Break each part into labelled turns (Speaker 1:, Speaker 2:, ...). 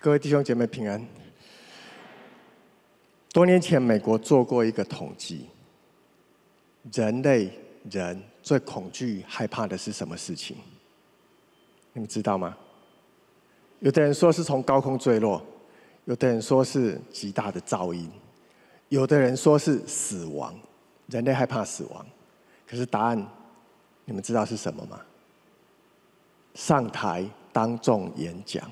Speaker 1: 各位弟兄姐妹平安。多年前，美国做过一个统计，人最恐惧、害怕的是什么事情？你们知道吗？有的人说是从高空坠落，有的人说是极大的噪音，有的人说是死亡。人类害怕死亡，可是答案，你们知道是什么吗？上台当众演讲。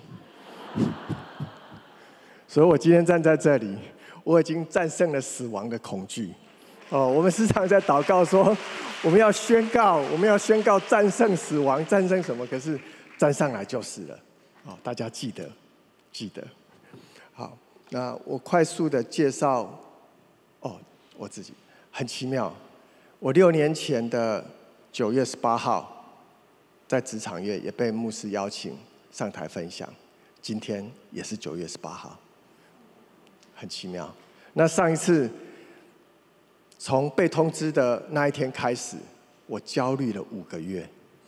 Speaker 1: 所以我今天站在这里，我已经战胜了死亡的恐惧。我们时常在祷告说，我们要宣告战胜死亡，战胜什么？可是站上来就是了。大家记得。好，那我快速的介绍。我自己很奇妙，我6年前的9月18号，在职场月也被牧师邀请上台分享。今天也是9月18号，很奇妙。那上一次从被通知的那一天开始，我焦虑了5个月，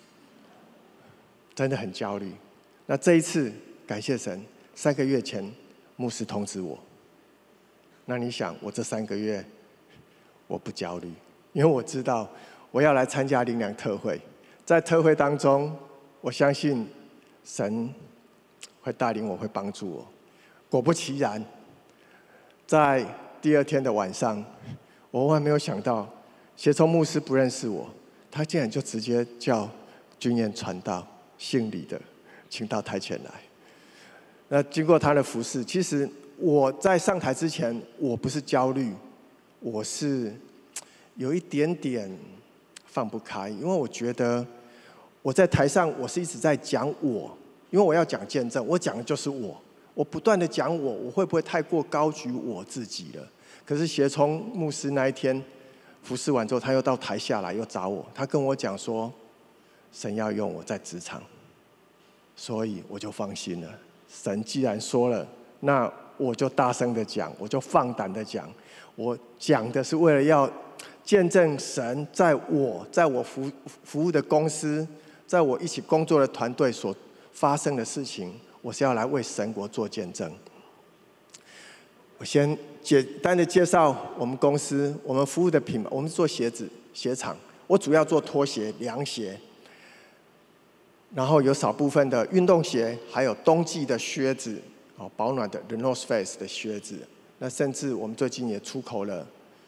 Speaker 1: 真的很焦虑。那这一次，感谢神，3个月前牧师通知我。那你想，我这3个月我不焦虑，因为我知道我要来参加灵粮特会，在特会当中，我相信神会带领我，会帮助我。果不其然，在第2天的晚上，我万万没有想到，协聪牧师不认识我，他竟然就直接叫君彦传道姓李的，请到台前来。那经过他的服侍，其实我在上台之前，我不是焦虑，我是有一点点放不开，因为我觉得我在台上，我是一直在讲我。因为我要讲见证，我讲的就是我不断的讲我会不会太过高举我自己了？可是协聪牧师那一天服侍完之后，他又到台下来又找我，他跟我讲说，神要用我在职场，所以我就放心了。神既然说了，那我就大声的讲，我就放胆的讲。我讲的是为了要见证神在我服务的公司，在我一起工作的团队所发生的事情，我是要来为神国做见证。我先简单的介绍我们公司，我们服务的品牌，我们做鞋厂，我主要做拖鞋、凉鞋，然后有少部分的运动鞋，还有冬季的靴子，保暖的 The North Face 的靴子。那甚至我们最近也出口了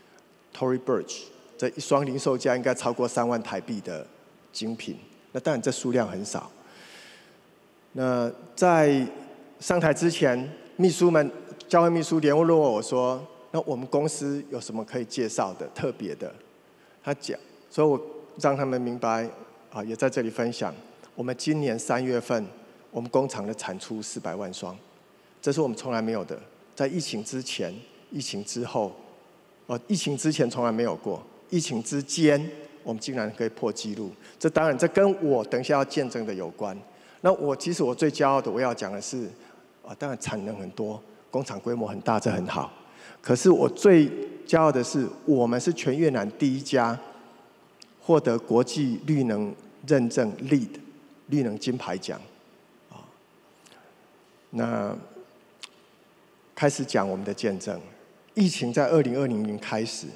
Speaker 1: Tory Burch， 这一双零售价应该超过3万台币的精品。那当然这数量很少。那在上台之前，秘书们、教会秘书联络我说：“那我们公司有什么可以介绍的、特别的？”他讲，所以我让他们明白，也在这里分享。我们今年3月份，我们工厂的产出400万双，这是我们从来没有的。在疫情之前、疫情之后，疫情之前从来没有过，疫情之间，我们竟然可以破纪录。这当然，这跟我等一下要见证的有关。那其实我最骄傲的，我要讲的是，当然产能很多，工厂规模很大，这很好。可是我最骄傲的是，我们是全越南第一家获得国际绿能认证 LEED 绿能金牌奖。那开始讲我们的见证。疫情在2020年开始，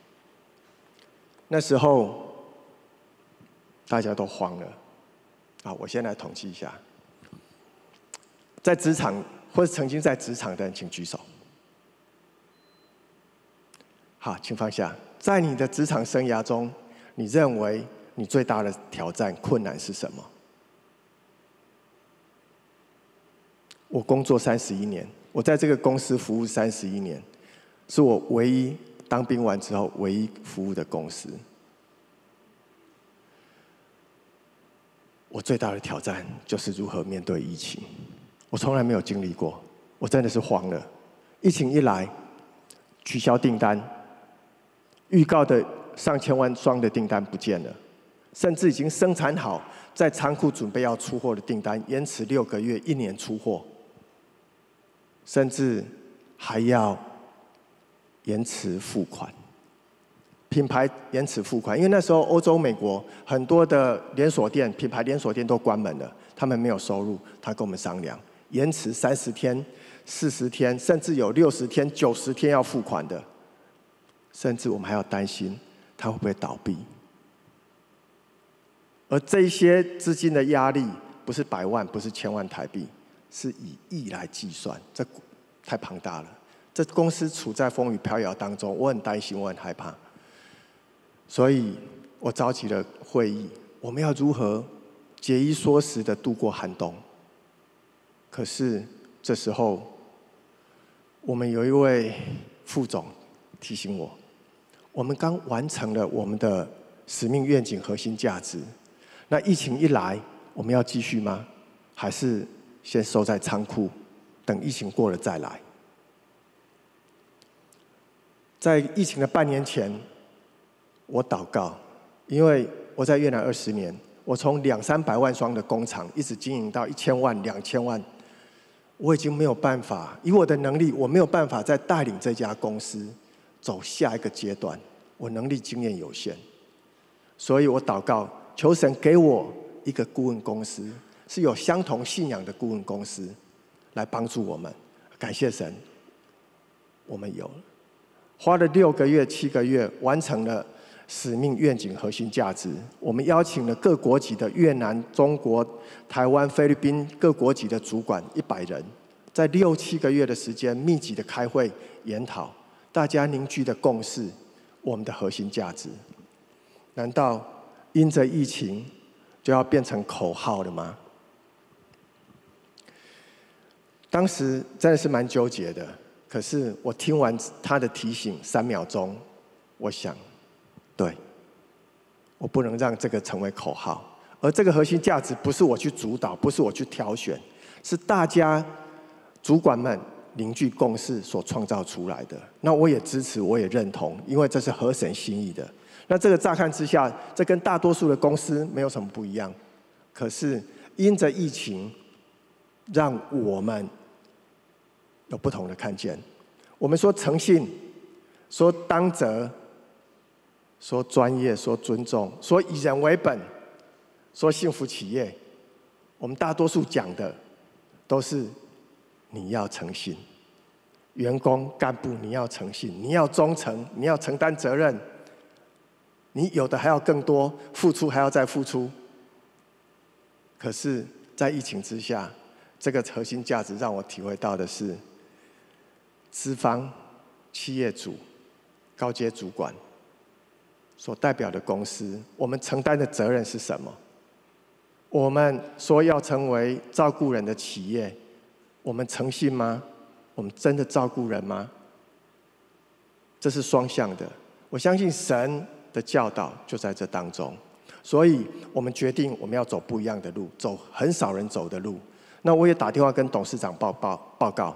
Speaker 1: 那时候大家都慌了。我先来统计一下，在职场或者曾经在职场的人，请举手。好，请放下。在你的职场生涯中，你认为你最大的挑战、困难是什么？我工作31年，我在这个公司服务31年，是我唯一当兵完之后唯一服务的公司。我最大的挑战就是如何面对疫情，我从来没有经历过，我真的是慌了。疫情一来，取消订单，预告的上千万双的订单不见了，甚至已经生产好，在仓库准备要出货的订单，延迟6个月、1年出货，甚至还要延迟付款。品牌延迟付款，因为那时候欧洲、美国很多的连锁店、品牌连锁店都关门了，他们没有收入，他跟我们商量延迟30天、40天，甚至有60天、90天要付款的，甚至我们还要担心它会不会倒闭。而这一些资金的压力，不是100万，不是1000万台币，是以亿来计算，这太庞大了。这公司处在风雨飘摇当中，我很担心，我很害怕，所以我召集了会议，我们要如何节衣缩食的度过寒冬？可是这时候，我们有一位副总提醒我，我们刚完成了我们的使命愿景核心价值。那疫情一来，我们要继续吗？还是先收在仓库，等疫情过了再来？在疫情的半年前，我祷告，因为我在越南20年，我从200-300万双的工厂一直经营到1000万、2000万，我已经没有办法，以我的能力，我没有办法再带领这家公司走下一个阶段，我能力经验有限，所以我祷告。求神给我一个顾问公司，是有相同信仰的顾问公司，来帮助我们。感谢神，我们有了，花了6个月、7个月，完成了使命愿景核心价值。我们邀请了各国籍的越南、中国、台湾、菲律宾各国籍的主管100人，在6、7个月的时间，密集的开会研讨，大家凝聚的共识，我们的核心价值。难道因着疫情就要变成口号了吗？当时真的是蛮纠结的，可是我听完他的提醒3秒钟，我想，对，我不能让这个成为口号。而这个核心价值不是我去主导，不是我去挑选，是大家主管们凝聚共识所创造出来的。那我也支持，我也认同，因为这是合神心意的。那这个乍看之下，这跟大多数的公司没有什么不一样。可是因着疫情，让我们有不同的看见。我们说诚信，说当责，说专业，说尊重，说以人为本，说幸福企业，我们大多数讲的都是你要诚信，员工干部你要诚信，你要忠诚，你要承担责任。你有的还要更多，付出还要再付出。可是，在疫情之下，这个核心价值让我体会到的是，资方、企业主、高阶主管所代表的公司，我们承担的责任是什么？我们说要成为照顾人的企业，我们诚信吗？我们真的照顾人吗？这是双向的。我相信神的教导就在这当中，所以我们决定我们要走不一样的路，走很少人走的路。那我也打电话跟董事长报告，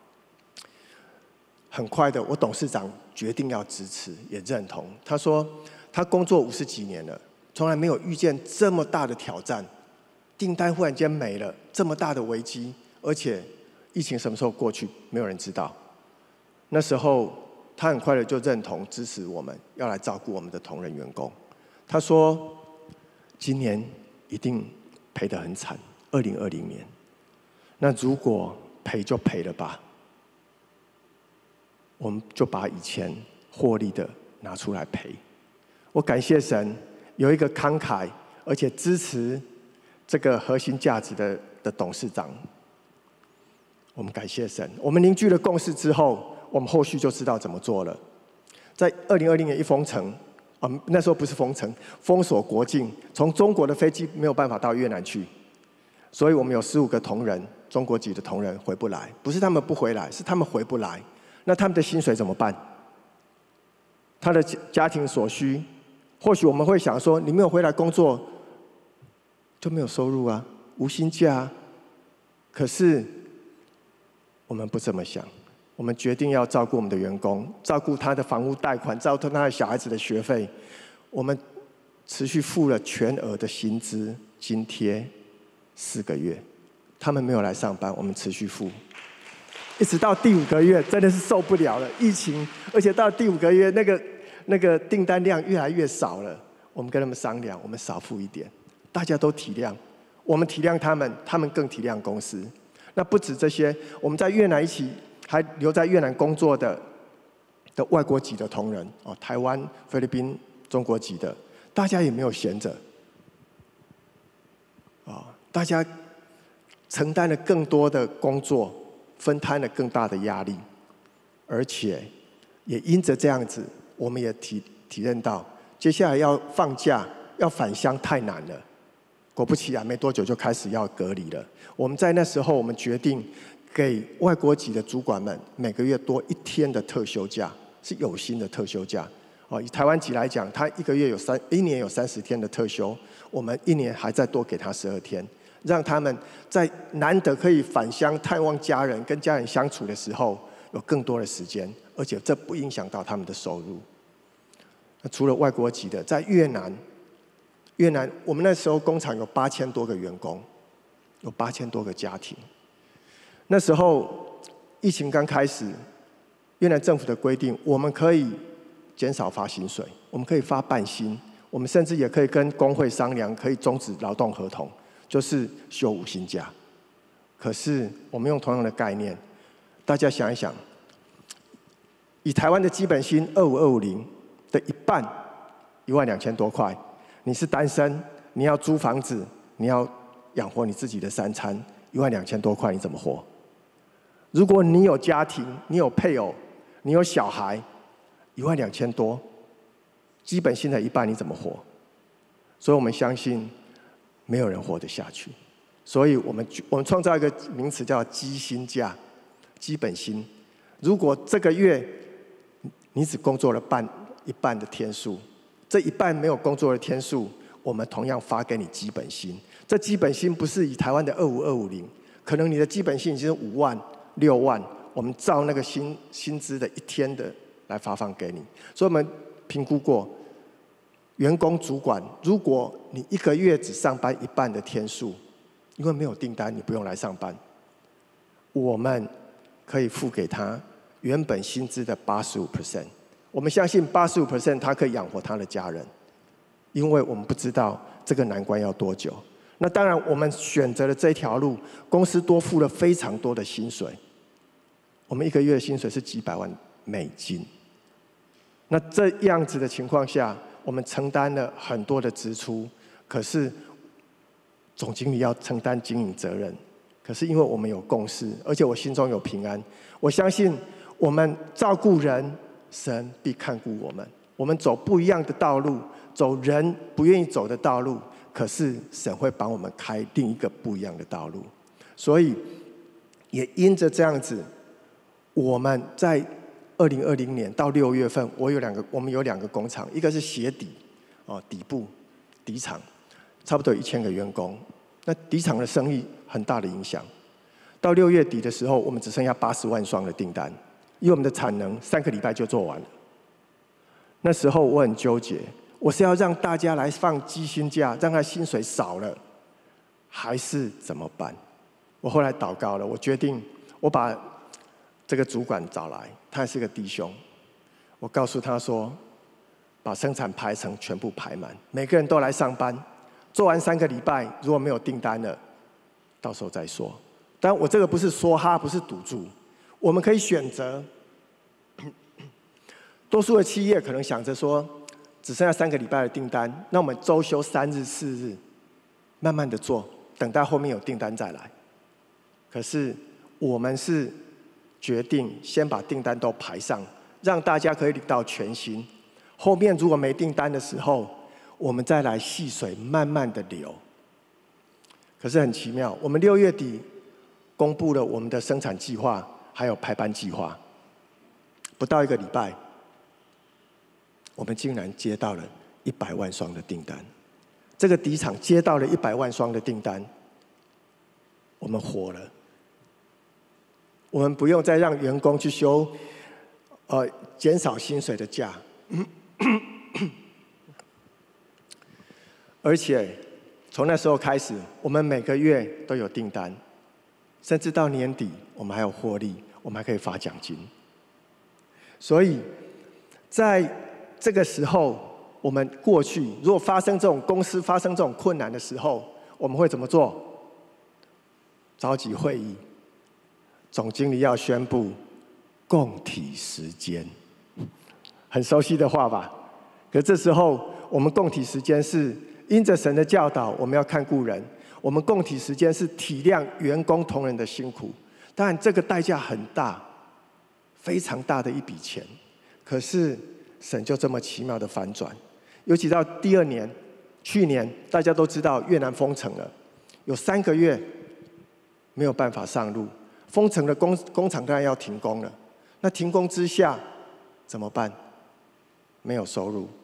Speaker 1: 很快的，我董事长决定要支持，也认同。他说他工作50几年了，从来没有遇见这么大的挑战，订单忽然间没了，这么大的危机，而且疫情什么时候过去，没有人知道。那时候他很快的就认同支持我们，要来照顾我们的同仁员工。他说，今年一定赔得很惨，2020年。那如果赔就赔了吧，我们就把以前获利的拿出来赔。我感谢神，有一个慷慨而且支持这个核心价值的董事长。我们感谢神，我们凝聚了共识之后，我们后续就知道怎么做了。在2020年一封城，那时候不是封城，封锁国境，从中国的飞机没有办法到越南去，所以我们有15个同仁，中国籍的同仁回不来，不是他们不回来，是他们回不来。那他们的薪水怎么办？他的家庭所需，或许我们会想说，你没有回来工作，就没有收入啊，无薪假啊。可是我们不这么想。我们决定要照顾我们的员工，照顾他的房屋贷款，照顾他的小孩子的学费。我们持续付了全额的薪资津贴4个月，他们没有来上班，我们持续付，一直到第5个月，真的是受不了了，疫情，而且到第5个月，那个订单量越来越少了。我们跟他们商量，我们少付一点，大家都体谅，我们体谅他们，他们更体谅公司。 那不止这些，我们在越南一起还留在越南工作的外国籍的同仁哦，台湾、菲律宾、中国籍的，大家也没有闲着啊，大家承担了更多的工作，分摊了更大的压力，而且也因着这样子，我们也体认到，接下来要放假、要返乡太难了。果不其然，没多久就开始要隔离了。我们在那时候，我们决定给外国籍的主管们每个月多1天的特休假，是有薪的特休假。哦，以台湾籍来讲，他一年有30天的特休，我们1年还再多给他12天，让他们在难得可以返乡探望家人、跟家人相处的时候，有更多的时间，而且这不影响到他们的收入。那除了外国籍的，在越南，我们那时候工厂有8000多个员工，有8000多个家庭。那时候疫情刚开始，越南政府的规定，我们可以减少发薪水，我们可以发半薪，我们甚至也可以跟工会商量，可以终止劳动合同，就是休无薪假。可是我们用同样的概念，大家想一想，以台湾的基本薪25250的一半，12000多块。你是单身，你要租房子，你要养活你自己的3餐，12000多块，你怎么活？如果你有家庭，你有配偶，你有小孩，12000多，基本薪的一半，你怎么活？所以我们相信，没有人活得下去。所以我们创造一个名词叫基薪假，基本薪。如果这个月你只工作了一半的天数，这一半没有工作的天数，我们同样发给你基本薪。这基本薪不是以台湾的25250，可能你的基本薪已经是5万、6万，我们照那个薪资的1天的来发放给你。所以我们评估过，员工主管，如果你1个月只上班一半的天数，因为没有订单，你不用来上班，我们可以付给他原本薪资的85%。我们相信85%他可以养活他的家人，因为我们不知道这个难关要多久。那当然，我们选择了这条路，公司多付了非常多的薪水。我们1个月的薪水是几百万美金。那这样子的情况下，我们承担了很多的支出，可是总经理要承担经营责任。可是因为我们有共识，而且我心中有平安，我相信我们照顾人，神必看顾我们。我们走不一样的道路，走人不愿意走的道路，可是神会帮我们开另一个不一样的道路。所以也因着这样子，我们在2020年到6月份，我们有2个工厂，一个是鞋底底部底厂，差不多有1000个员工。那底厂的生意很大的影响。到6月底的时候，我们只剩下80万双的订单，因为我们的产能3个礼拜就做完了。那时候我很纠结，我是要让大家来放基薪假，让他薪水少了，还是怎么办？我后来祷告了，我决定，我把这个主管找来，他是个弟兄，我告诉他说，把生产排程全部排满，每个人都来上班，做完3个礼拜，如果没有订单了，到时候再说。当然，我这个不是说哈，不是赌注，我们可以选择。多数的企业可能想着说，只剩下3个礼拜的订单，那我们周休3日、4日，慢慢的做，等到后面有订单再来。可是我们是决定先把订单都排上，让大家可以领到全薪。后面如果没订单的时候，我们再来细水慢慢的流。可是很奇妙，我们6月底公布了我们的生产计划，还有排班计划，不到1个礼拜，我们竟然接到了100万双的订单。这个底厂接到了100万双的订单，我们活了。我们不用再让员工去休减少薪水的假，而且从那时候开始，我们每个月都有订单，甚至到年底我们还有获利，我们还可以发奖金。所以在这个时候，我们过去如果公司发生这种困难的时候，我们会怎么做？召集会议， 总经理要宣布共体时间，很熟悉的话吧？可这时候，我们共体时间是因着神的教导，我们要看顾人；我们共体时间是体谅员工同仁的辛苦。当然，这个代价很大，非常大的一笔钱。可是神就这么奇妙的反转，尤其到第2年，去年大家都知道越南封城了，有3个月没有办法上路，封城的工厂当然要停工了。那停工之下怎么办？没有收入，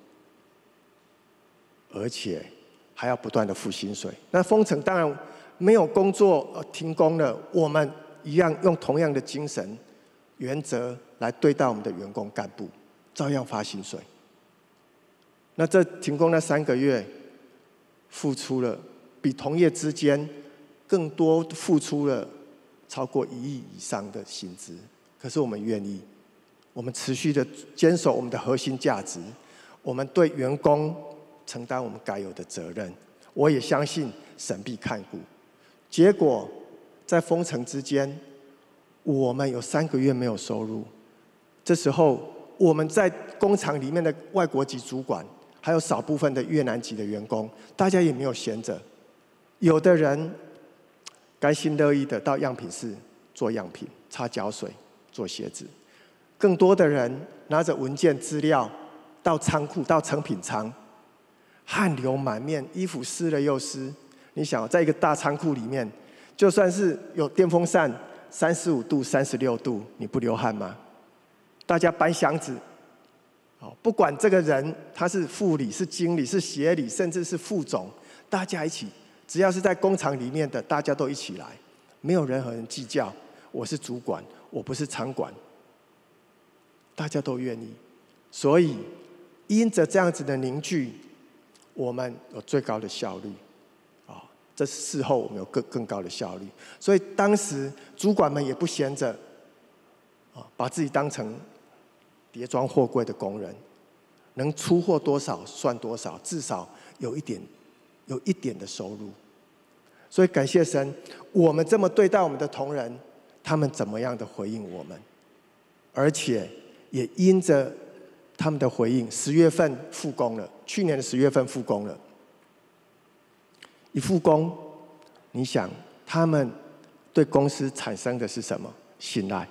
Speaker 1: 而且还要不断的付薪水。那封城当然没有工作，停工了，我们一样用同样的精神原则来对待我们的员工干部，照样发薪水。那这停工那3个月，付出了比同业之间更多付出了超过1亿以上的薪资。可是我们愿意，我们持续的坚守我们的核心价值，我们对员工承担我们该有的责任。我也相信神必看顾。结果在封城之间，我们有3个月没有收入。这时候我们在工厂里面的外国籍主管，还有少部分的越南籍的员工，大家也没有闲着。有的人甘心乐意的到样品室做样品、擦胶水、做鞋子；更多的人拿着文件资料到仓库、到成品仓，汗流满面，衣服湿了又湿。你想，在一个大仓库里面，就算是有电风扇，35度、36度，你不流汗吗？大家搬箱子。不管这个人他是副理、是经理、是协理，甚至是副总，大家一起，只要是在工厂里面的，大家都一起来，没有任何人计较。我是主管，我不是仓管，大家都愿意。所以，因着这样子的凝聚，我们有最高的效率。这事后我们有更高的效率。所以当时主管们也不闲着，把自己当成叠装货柜的工人，能出货多少算多少，至少有一点的收入。所以感谢神，我们这么对待我们的同仁，他们怎么样的回应我们，而且也因着他们的回应，10月份复工了，去年的10月份复工了。一复工，你想他们对公司产生的是什么？信赖。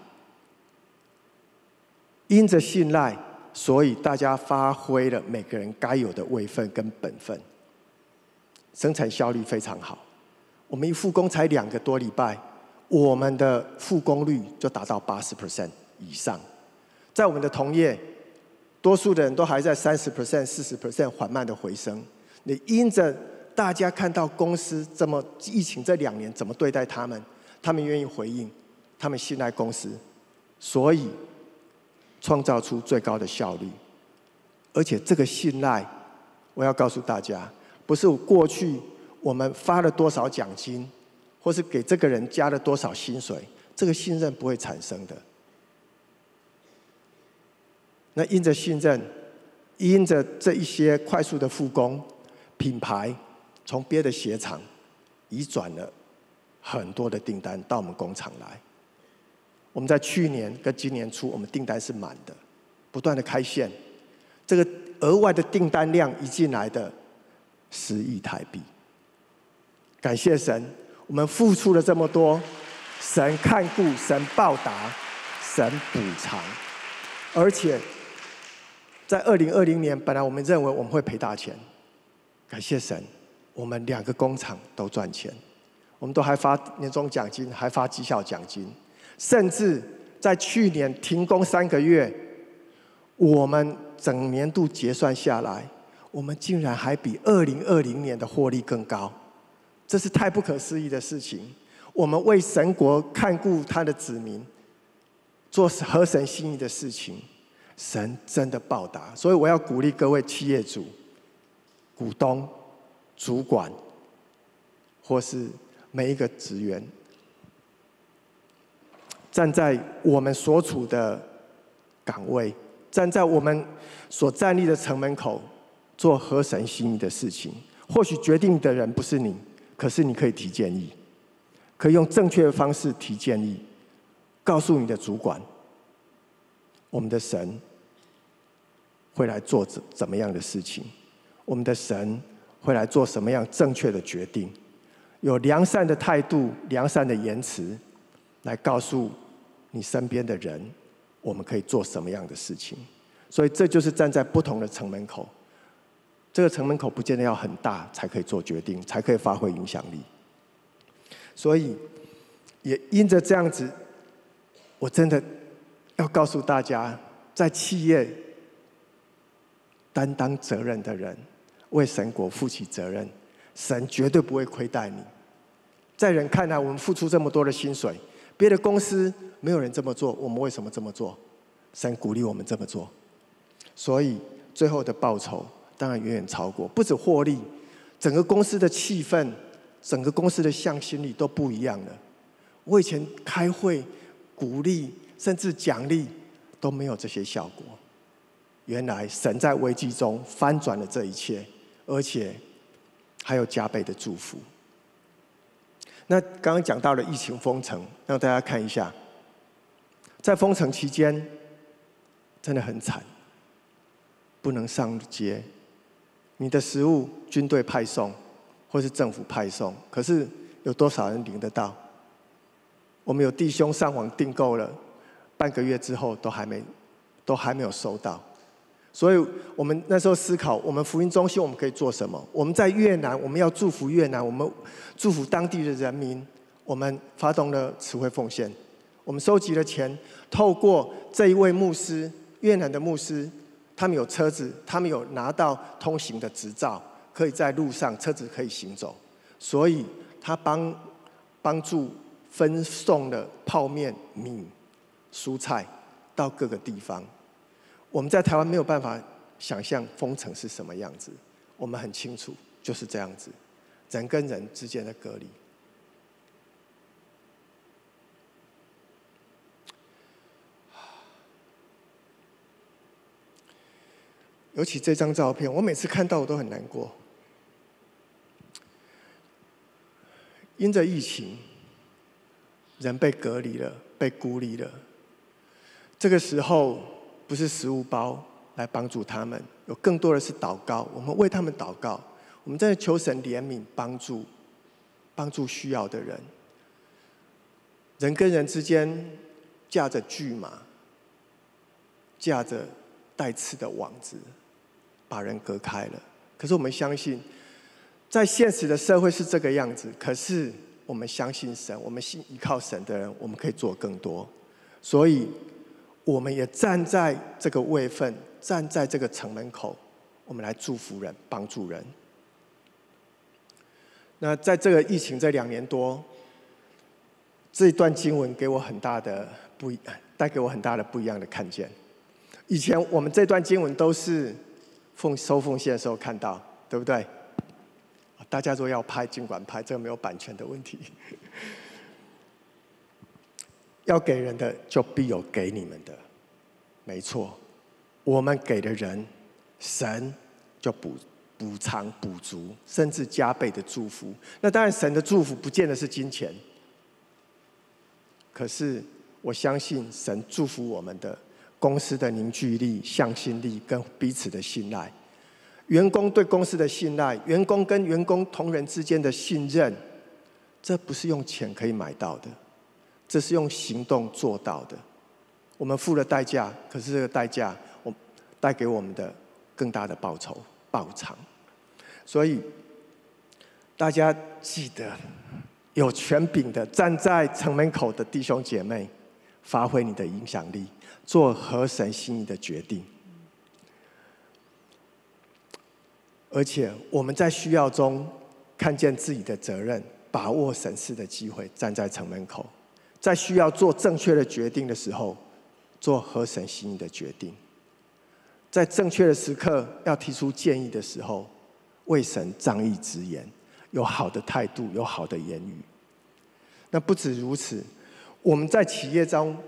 Speaker 1: 因着信赖，所以大家发挥了每个人该有的位分跟本分，生产效率非常好。我们一复工才2个多礼拜，我们的复工率就达到80% 以上。在我们的同业，多数的人都还在30%、40% 缓慢的回升。你因着大家看到公司这么疫情这2年怎么对待他们，他们愿意回应，他们信赖公司，所以创造出最高的效率。而且这个信赖，我要告诉大家，不是过去我们发了多少奖金，或是给这个人加了多少薪水，这个信任不会产生的。那因着信任，因着这一些快速的复工，品牌从别的鞋厂移转了很多的订单到我们工厂来。我们在去年跟今年初，我们订单是满的，不断的开线。这个额外的订单量一进来的10亿台币。感谢神，我们付出了这么多，神看顾，神报答，神补偿。而且在2020年，本来我们认为我们会赔大钱，感谢神，我们2个工厂都赚钱，我们都还发年终奖金，还发绩效奖金，甚至在去年停工3个月，我们整年度结算下来，我们竟然还比2020年的获利更高，这是太不可思议的事情。我们为神国看顾他的子民，做合神心意的事情，神真的报答。所以我要鼓励各位企业主、股东、主管，或是每一个职员，站在我们所处的岗位，站在我们所站立的城门口，做合神心意的事情。或许决定的人不是你，可是你可以提建议，可以用正确的方式提建议。 告诉你的主管，我们的神会来做怎么样的事情，我们的神会来做什么样正确的决定，有良善的态度、良善的言辞，来告诉你身边的人，我们可以做什么样的事情。所以这就是站在不同的城门口，这个城门口不见得要很大才可以做决定，才可以发挥影响力。所以也因着这样子，我真的要告诉大家，在企业担当责任的人，为神国负起责任，神绝对不会亏待你。在人看来，我们付出这么多的薪水，别的公司没有人这么做，我们为什么这么做？神鼓励我们这么做，所以最后的报酬当然远远超过，不止获利，整个公司的气氛，整个公司的向心力都不一样了。我以前开会鼓励甚至奖励都没有这些效果，原来神在危机中翻转了这一切，而且还有加倍的祝福。那刚刚讲到了疫情封城，让大家看一下，在封城期间真的很惨，不能上街，你的食物军队派送或是政府派送，可是有多少人领得到？我们有弟兄上网订购了，半个月之后都还没有收到。所以我们那时候思考，我们福音中心我们可以做什么？我们在越南，我们要祝福越南，我们祝福当地的人民，我们发动了慈惠奉献，我们收集了钱，透过这一位牧师，越南的牧师，他们有车子，他们有拿到通行的执照，可以在路上车子可以行走，所以他帮助分送了泡面、米、蔬菜到各个地方。我们在台湾没有办法想象封城是什么样子，我们很清楚，就是这样子，人跟人之间的隔离。尤其这张照片，我每次看到我都很难过。因着疫情，人被隔离了，被孤立了。这个时候，不是食物包来帮助他们，有更多的是祷告。我们为他们祷告，我们在求神怜悯，帮助需要的人。人跟人之间架着巨马，架着带刺的网子，把人隔开了。可是我们相信，在现实的社会是这个样子，可是我们相信神，我们依靠神的人，我们可以做更多。所以我们也站在这个位份，站在这个城门口，我们来祝福人，帮助人。那在这个疫情这2年多，这一段经文给我很大的带给我很大的不一样的看见。以前我们这段经文都是收奉献的时候看到，对不对？大家说要拍，尽管拍，这个没有版权的问题。要给人的，就必有给你们的，没错。我们给的人，神就补偿、补足，甚至加倍的祝福。那当然，神的祝福不见得是金钱，可是我相信神祝福我们的公司的凝聚力、向心力跟彼此的信赖，员工对公司的信赖，员工跟员工同仁之间的信任，这不是用钱可以买到的。这是用行动做到的。我们付了代价，可是这个代价，带给我们的更大的报偿。所以大家记得，有权柄的站在城门口的弟兄姐妹，发挥你的影响力，做合神心意的决定。而且我们在需要中看见自己的责任，把握审视的机会，站在城门口。在需要做正确的决定的时候，做合神心意的决定；在正确的时刻要提出建议的时候，为神仗义直言，有好的态度，有好的言语。那不止如此，我们在企业中，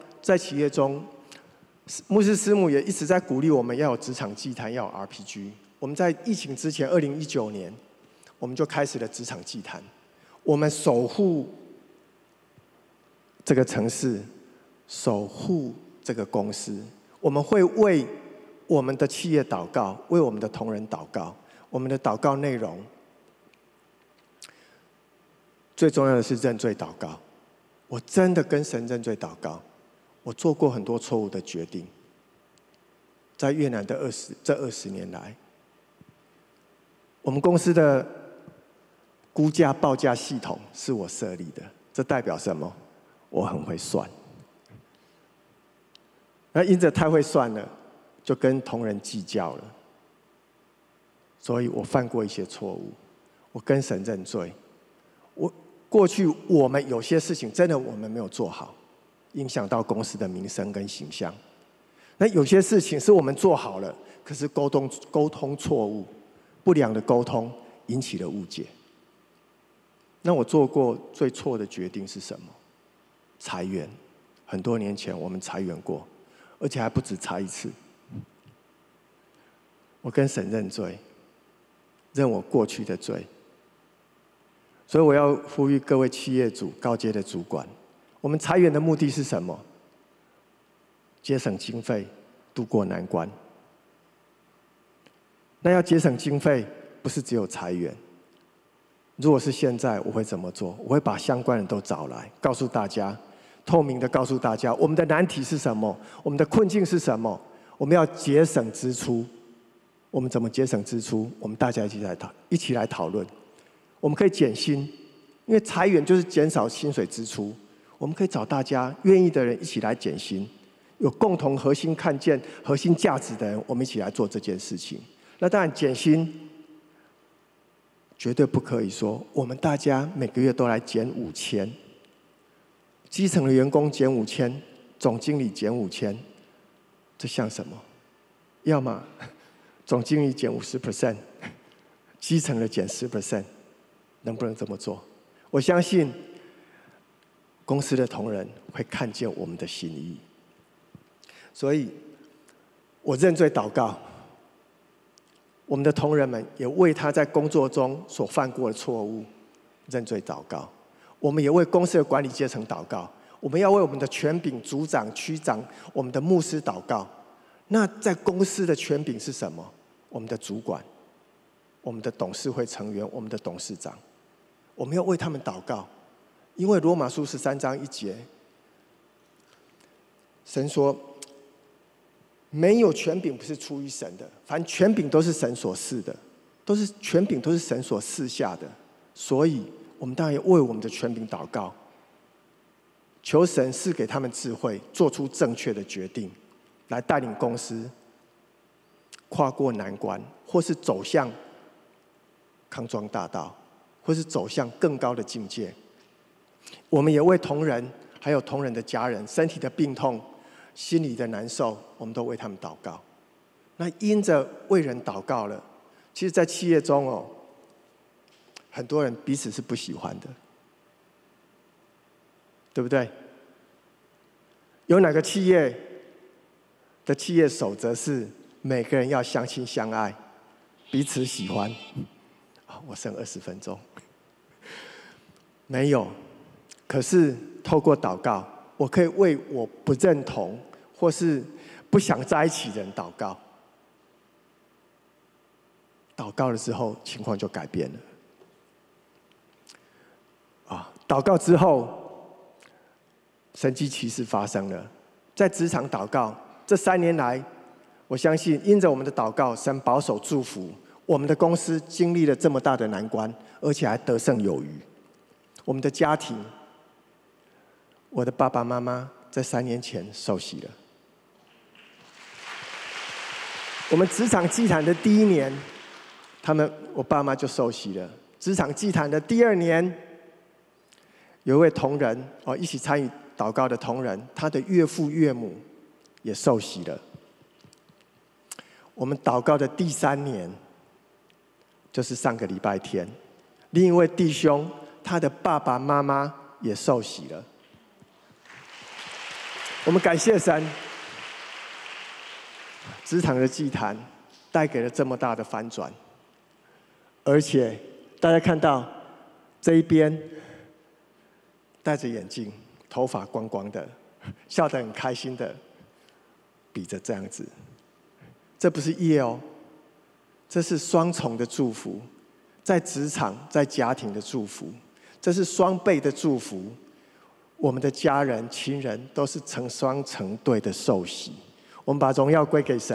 Speaker 1: 牧师师母也一直在鼓励我们要有职场祭坛，要有 RPG。我们在疫情之前，2019年，我们就开始了职场祭坛。我们守护这个城市， 守护这个公司，我们会为我们的企业祷告，为我们的同仁祷告。我们的祷告内容，最重要的是认罪祷告。我真的跟神认罪祷告。我做过很多错误的决定，在越南的这20年来，我们公司的估价报价系统是我设立的，这代表什么？我很会算。那因着太会算了，就跟同仁计较了，所以我犯过一些错误。我跟神认罪。过去我们有些事情真的我们没有做好，影响到公司的名声跟形象。那有些事情是我们做好了，可是沟通错误，不良的沟通引起了误解。那我做过最错的决定是什么？裁员。很多年前我们裁员过，而且还不止裁一次。我跟神认罪，认我过去的罪。所以我要呼吁各位企业主、高阶的主管，我们裁员的目的是什么？节省经费，渡过难关。那要节省经费，不是只有裁员。如果是现在，我会怎么做？我会把相关人都找来，告诉大家，透明的告诉大家，我们的难题是什么，我们的困境是什么，我们要节省支出。我们怎么节省支出？我们大家一起来讨论。我们可以减薪，因为裁员就是减少薪水支出。我们可以找大家愿意的人一起来减薪，有共同核心看见、核心价值的人，我们一起来做这件事情。那当然，减薪绝对不可以说我们大家每个月都来减5000，基层的员工减5000，总经理减5000，这像什么？要么总经理减50%，基层的减10%。能不能这么做？我相信公司的同仁会看见我们的心意，所以我认罪祷告。我们的同仁们也为他在工作中所犯过的错误认罪祷告。我们也为公司的管理阶层祷告。我们要为我们的权柄、组长、区长、我们的牧师祷告。那在公司的权柄是什么？我们的主管、我们的董事会成员、我们的董事长。我们要为他们祷告，因为罗马书13章1节，神说，没有权柄不是出于神的，凡权柄都是神所赐的，权柄都是神所赐下的。所以我们当然要为我们的权柄祷告，求神赐给他们智慧，做出正确的决定，来带领公司跨过难关，或是走向康庄大道，或是走向更高的境界。我们也为同仁，还有同仁的家人，身体的病痛、心理的难受，我们都为他们祷告。那因着为人祷告了，其实在企业中很多人彼此是不喜欢的，对不对？有哪个企业的企业守则是每个人要相亲相爱，彼此喜欢？我剩20分钟，没有。可是透过祷告，我可以为我不认同或是不想在一起的人祷告。祷告了之后，情况就改变了。祷告之后，神迹奇事发生了。在职场祷告，这3年来，我相信因着我们的祷告，神保守祝福。我们的公司经历了这么大的难关，而且还得胜有余。我们的家庭，我的爸爸妈妈在3年前受洗了。我们职场祭坛的第1年，我爸妈就受洗了。职场祭坛的第2年，有一位同仁一起参与祷告的同仁，他的岳父岳母也受洗了。我们祷告的第3年，就是上个礼拜天，另一位弟兄，他的爸爸妈妈也受洗了。我们感谢神，职场的祭坛带给了这么大的翻转，而且大家看到这一边戴着眼镜、头发光光的， 笑得很开心的比着这样子。这不是业哦，这是双重的祝福，在职场、在家庭的祝福，这是双倍的祝福。我们的家人、亲人都是成双成对的受洗。我们把荣耀归给神。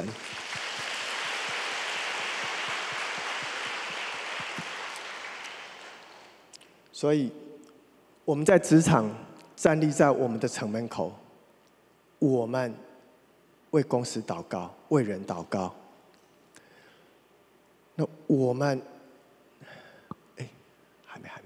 Speaker 1: 所以我们在职场站立在我们的城门口，我们为公司祷告，为人祷告。那我们，还没。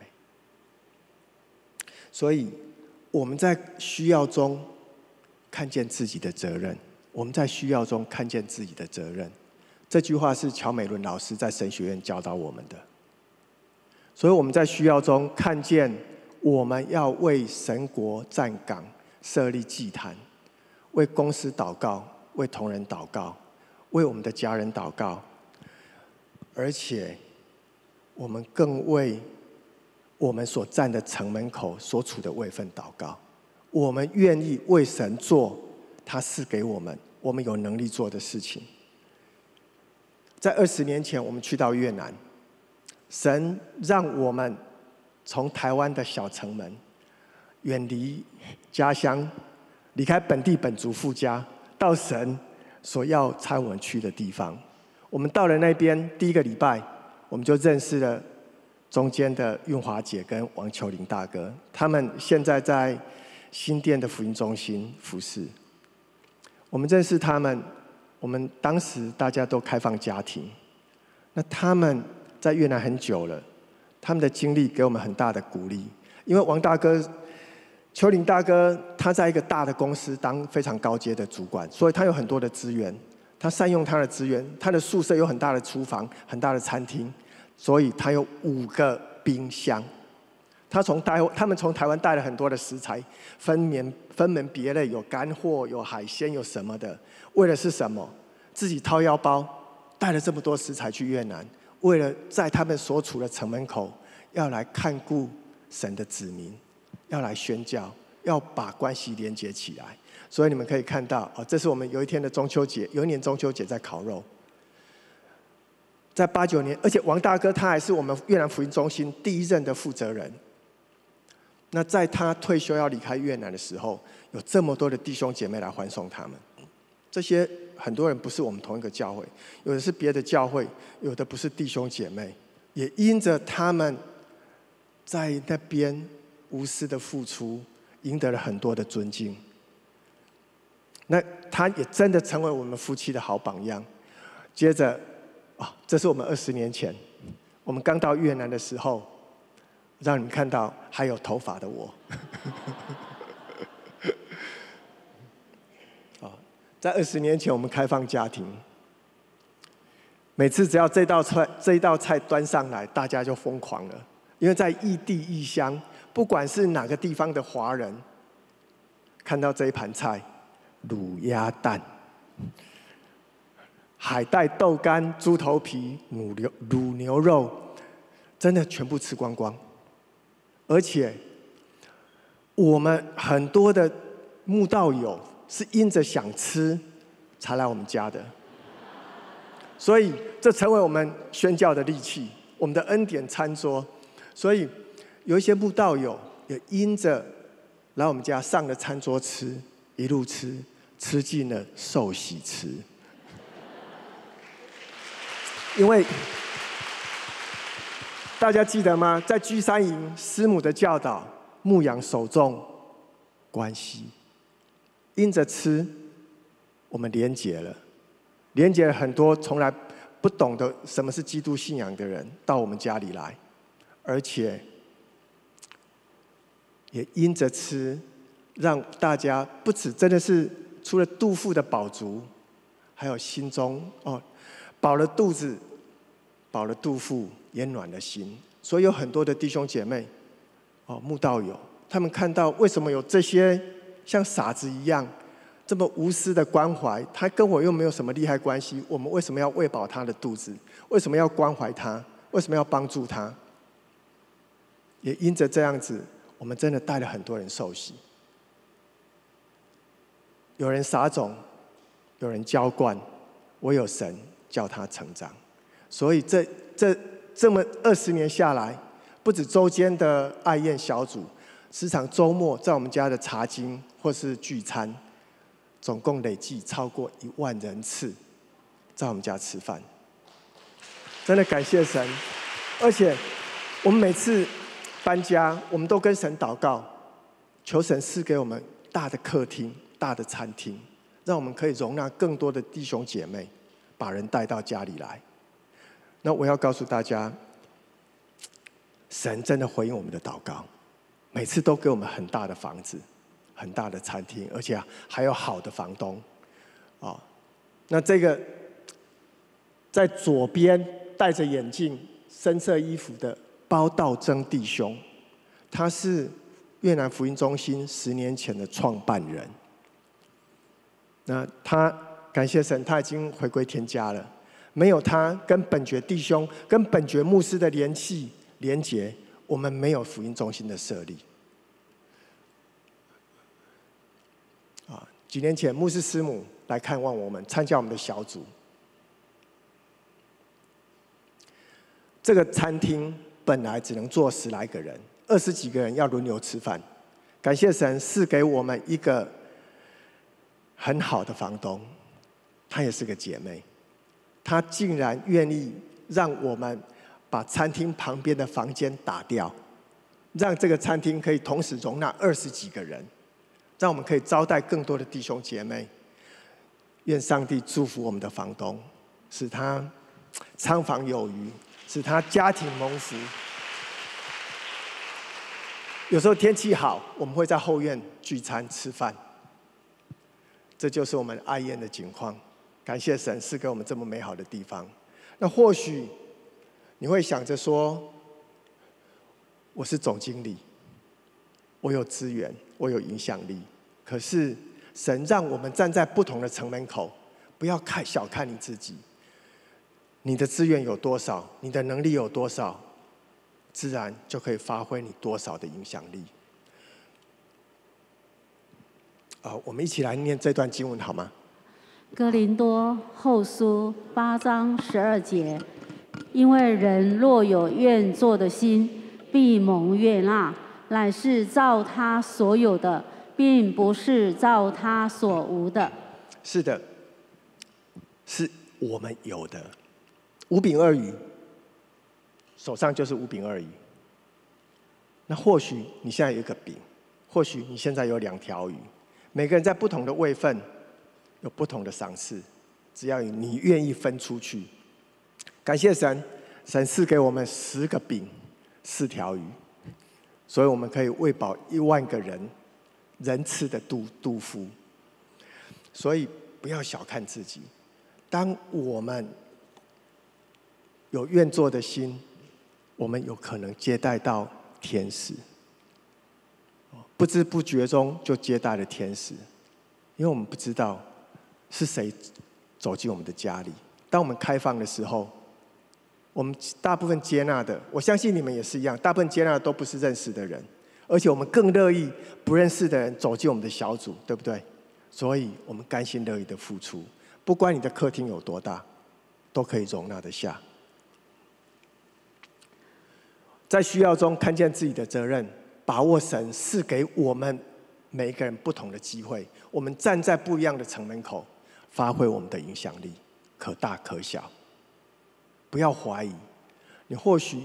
Speaker 1: 所以我们在需要中看见自己的责任，我们在需要中看见自己的责任。这句话是乔美伦老师在神学院教导我们的。所以我们在需要中看见，我们要为神国站岗，设立祭坛，为公司祷告，为同仁祷告，为我们的家人祷告，而且我们更为我们所站的城门口所处的位分祷告。我们愿意为神做他赐给我们有能力做的事情。在20年前，我们去到越南，神让我们从台湾的小城门，远离家乡，离开本地本族父家，到神所要差我们去的地方。我们到了那边第一个礼拜，我们就认识了中间的运华姐跟王秋林大哥，他们现在在新店的福音中心服侍。我们认识他们，我们当时大家都开放家庭，那他们在越南很久了，他们的经历给我们很大的鼓励。因为王大哥、秋林大哥，他在一个大的公司当非常高阶的主管，所以他有很多的资源，他善用他的资源。他的宿舍有很大的厨房、很大的餐厅，所以他有5个冰箱。他们从台湾带了很多的食材，分门别类，有干货、有海鲜、有什么的。为了是什么？自己掏腰包带了这么多食材去越南，为了在他们所处的城门口，要来看顾神的子民，要来宣教，要把关系连接起来。所以你们可以看到，这是我们有一年中秋节在烤肉。在89年，而且王大哥他还是我们越南福音中心第1任的负责人。那在他退休要离开越南的时候，有这么多的弟兄姐妹来欢送他们。这些很多人不是我们同一个教会，有的是别的教会，有的不是弟兄姐妹，也因着他们在那边无私的付出，赢得了很多的尊敬。那他也真的成为我们夫妻的好榜样。接着，这是我们20年前，我们刚到越南的时候，让你们看到还有头发的我。在20年前，我们开放家庭，每次只要这一道菜端上来，大家就疯狂了，因为在异地异乡，不管是哪个地方的华人，看到这一盘菜，卤鸭蛋、海带豆干、猪头皮、卤牛肉，真的全部吃光光。而且，我们很多的慕道友是因着想吃才来我们家的，所以这成为我们宣教的利器，我们的恩典餐桌。所以有一些慕道友也因着来我们家上了餐桌吃，一路吃尽了受洗吃。因为大家记得吗？在居山营师母的教导，牧养手中关系，因着吃，我们连结了很多从来不懂得什么是基督信仰的人到我们家里来，而且也因着吃，让大家不止真的是除了肚腹的饱足，还有心中饱了肚子，饱了肚腹，也暖了心。所以有很多的弟兄姐妹，慕道友，他们看到为什么有这些像傻子一样这么无私的关怀，他跟我又没有什么利害关系，我们为什么要喂饱他的肚子？为什么要关怀他？为什么要帮助他？也因着这样子，我们真的带了很多人受洗。 有人撒种，有人浇灌，唯有神叫他成长。所以这么20年下来，不止周间的爱宴小组，时常周末在我们家的茶经或是聚餐，总共累计超过1万人次在我们家吃饭。真的感谢神，而且我们每次搬家，我们都跟神祷告，求神赐给我们大的客厅、大的餐厅，让我们可以容纳更多的弟兄姐妹，把人带到家里来。那我要告诉大家，神真的回应我们的祷告，每次都给我们很大的房子、很大的餐厅，而且还有好的房东。那这个在左边戴着眼镜、深色衣服的包道征弟兄，他是越南福音中心10年前的创办人。那他感谢神，他已经回归天家了。没有他跟本觉弟兄、跟本觉牧师的联系连结，我们没有福音中心的设立。几年前，牧师师母来看望我们，参加我们的小组。这个餐厅本来只能坐10来个人，20几个人要轮流吃饭。感谢神赐给我们一个很好的房东，她也是个姐妹，她竟然愿意让我们把餐厅旁边的房间打掉，让这个餐厅可以同时容纳20几个人，让我们可以招待更多的弟兄姐妹。愿上帝祝福我们的房东，使他仓房有余，使他家庭蒙福。有时候天气好，我们会在后院聚餐吃饭，这就是我们爱宴的景况。感谢神赐给我们这么美好的地方。那或许你会想着说，我是总经理，我有资源，我有影响力，可是神让我们站在不同的城门口，不要小看你自己。你的资源有多少，你的能力有多少，自然就可以发挥你多少的影响力。我们一起来念这段经文好吗？
Speaker 2: 哥林多后书8章12节，因为人若有愿做的心，必蒙悦纳，乃是照他所有的，并不是照他所无的。
Speaker 1: 是的，是我们有的。5饼2鱼，手上就是5饼2鱼。那或许你现在有一个饼，或许你现在有2条鱼。每个人在不同的位分，有不同的赏赐。只要你愿意分出去，感谢神，神赐给我们10个饼、4条鱼，所以我们可以喂饱1万个人次的肚腹。所以不要小看自己，当我们有愿做的心，我们有可能接待到天使，不知不觉中就接待了天使，因为我们不知道是谁走进我们的家里。当我们开放的时候，我们大部分接纳的，我相信你们也是一样，大部分接纳的都不是认识的人，而且我们更乐意不认识的人走进我们的小组，对不对？所以我们甘心乐意的付出，不管你的客厅有多大，都可以容纳得下。在需要中看见自己的责任，把握神赐给我们每一个人不同的机会，我们站在不一样的城门口，发挥我们的影响力，可大可小。不要怀疑，你或许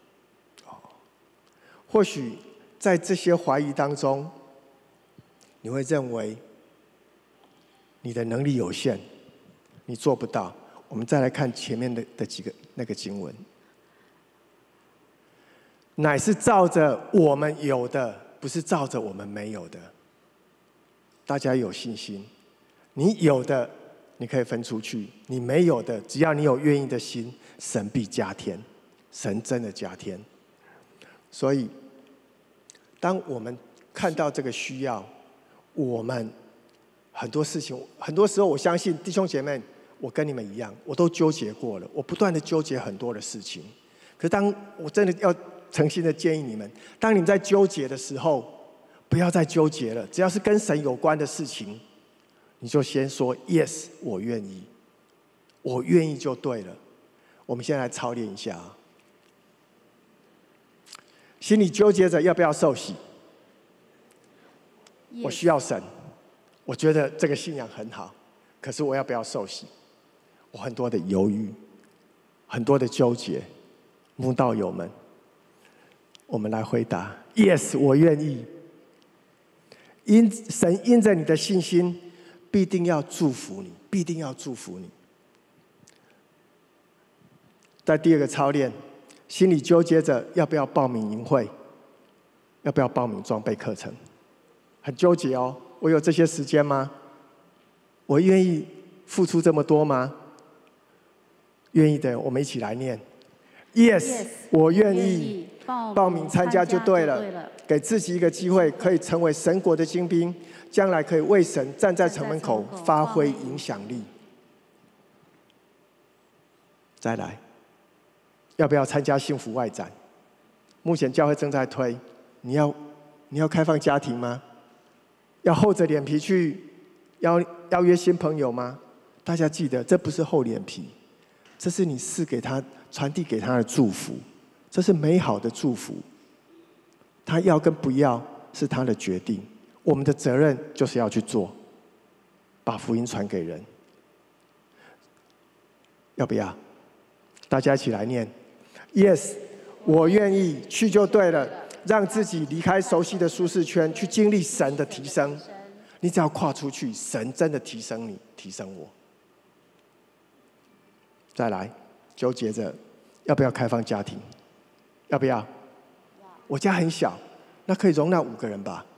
Speaker 1: 在这些怀疑当中，你会认为你的能力有限，你做不到。我们再来看前面的几个那个经文，乃是照着我们有的，不是照着我们没有的。大家有信心，你有的你可以分出去，你没有的，只要你有愿意的心，神必加添，神真的加添。所以当我们看到这个需要，我们很多事情，很多时候我相信弟兄姐妹，我跟你们一样，我都纠结过了，我不断的纠结很多的事情。可是当我真的要诚心的建议你们，当你们在纠结的时候，不要再纠结了，只要是跟神有关的事情， 你就先说 Yes， 我愿意，我愿意就对了。我们先来操练一下啊。心里纠结着要不要受洗，我需要神，我觉得这个信仰很好，可是我要不要受洗？我很多的犹豫，很多的纠结。慕道友们，我们来回答 Yes， 我愿意。神因着你的信心，必定要祝福你，必定要祝福你。在第二个操练，心里纠结着要不要报名营会，要不要报名装备课程，很纠结哦。我有这些时间吗？我愿意付出这么多吗？愿意的，我们一起来念 Yes， 我愿意。报名参加就对了，给自己一个机会，可以成为神国的精兵，将来可以为神站在城门口，发挥影响力。再来，要不要参加幸福外展？目前教会正在推，你要开放家庭吗？要厚着脸皮去邀约新朋友吗？大家记得，这不是厚脸皮，这是你赐给他、传递给他的祝福。这是美好的祝福，他要跟不要是他的决定，我们的责任就是要去做，把福音传给人。要不要？大家一起来念 Yes， 我愿意，去就对了，让自己离开熟悉的舒适圈，去经历神的提升。你只要跨出去，神真的提升你，提升我。再来，纠结着要不要开放家庭。要不要？我家很小，那可以容纳5个人吧。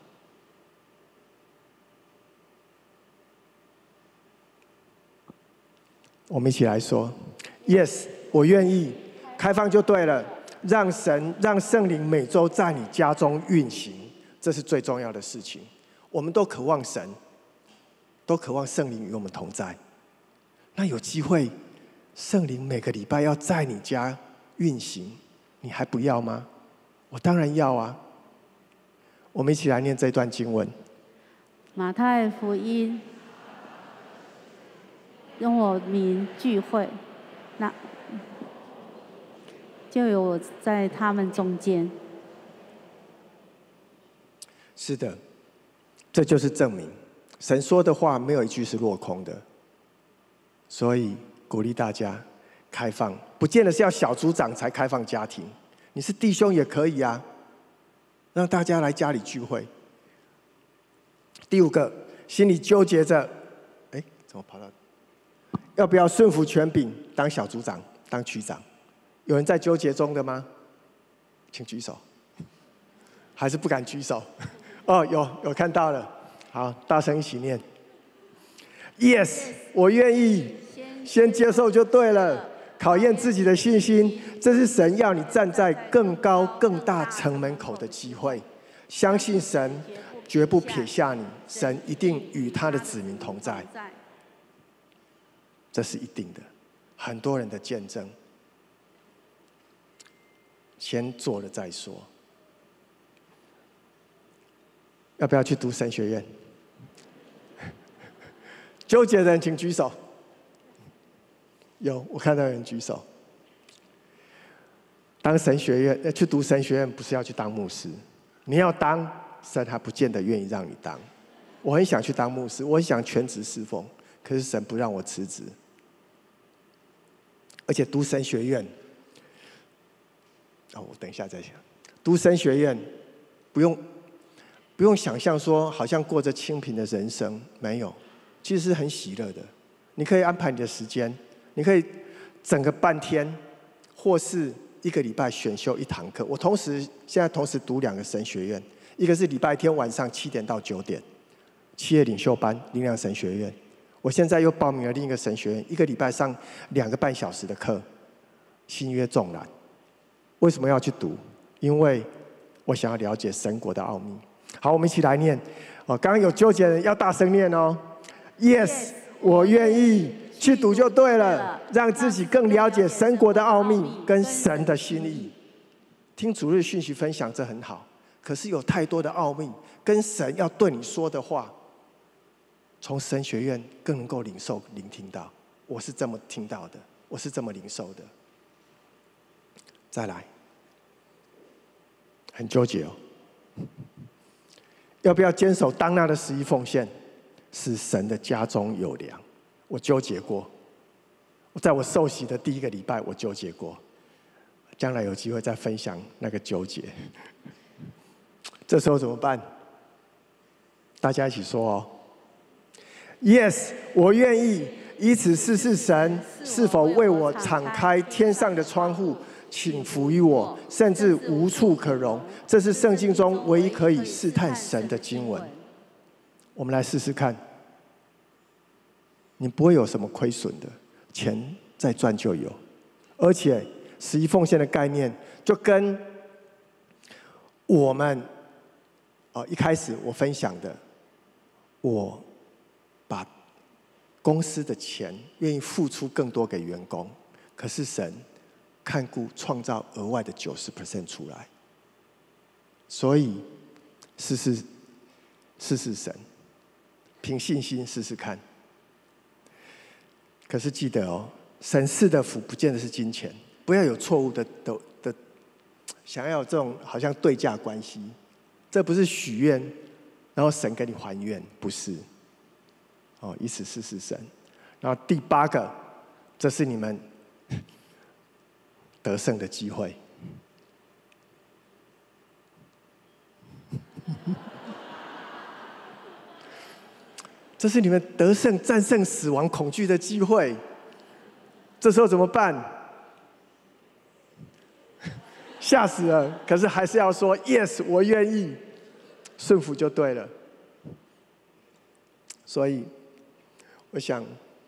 Speaker 1: 我们一起来说 ：Yes， 我愿意，开放就对了。让圣灵每周在你家中运行，这是最重要的事情。我们都渴望神，都渴望圣灵与我们同在。那有机会，圣灵每个礼拜要在你家运行。你还不要吗？我当然要啊！我们一起来念这段经文。
Speaker 2: 马太福音，用我名聚会，那就有我在他们中间。
Speaker 1: 是的，这就是证明，神说的话没有一句是落空的。所以鼓励大家。开放不见得是要小组长才开放家庭，你是弟兄也可以啊，让大家来家里聚会。第5个，心里纠结着，怎么跑到？要不要顺服权柄，当小组长、当区长？有人在纠结中的吗？请举手。还是不敢举手？哦，有看到了。好，大声一起念 ：Yes， 我愿意，先接受就对了。考验自己的信心，这是神要你站在更高更大城门口的机会。相信神绝不撇下你，神一定与他的子民同在，这是一定的。很多人的见证，先做了再说。要不要去读神学院？纠结的人请举手。有，我看到有人举手。当神学院去读神学院，不是要去当牧师，你要当，神还不见得愿意让你当。我很想去当牧师，我很想全职侍奉，可是神不让我辞职。而且读神学院，我等一下再讲。读神学院，不用想象说好像过着清贫的人生，没有，其实是很喜乐的。你可以安排你的时间。你可以整个半天，或是1个礼拜选修1堂课。我现在同时读2个神学院，一个是礼拜天晚上7点到9点，企业领袖班灵粮神学院。我现在又报名了另一个神学院，1个礼拜上2个半小时的课，新约纵览。为什么要去读？因为我想要了解神国的奥秘。好，我们一起来念。刚刚有纠结的人要大声念哦。Yes， 我愿意。去读就对了，让自己更了解神国的奥秘跟神的心意。听主日讯息分享这很好，可是有太多的奥秘跟神要对你说的话， 从神学院更能够领受、聆听到。我是这么听到的，我是这么领受的。再来，很纠结哦，要不要坚守当纳的11奉献，使神的家中有粮？我纠结过，在我受洗的第1个礼拜，我纠结过。将来有机会再分享那个纠结。这时候怎么办？大家一起说哦 ：Yes， 我愿意，以此试试神是否为我敞开天上的窗户，请服于我，甚至无处可容。这是圣经中唯一可以试探神的经文。我们来试试看，你不会有什么亏损的，钱再赚就有，而且11奉献的概念就跟我们一开始我分享的，我把公司的钱愿意付出更多给员工，可是神看顾创造额外的90% 出来，所以试试神，凭信心试试看。可是记得哦，神赐的福不见得是金钱，不要有错误的想要有这种好像对价关系，这不是许愿，然后神给你还愿，不是。以此试试神。然后第8个，这是你们得胜的机会。这是你们得胜、战胜死亡恐惧的机会。这时候怎么办？吓死了！可是还是要说 yes， 我愿意，顺服就对了。所以，我想，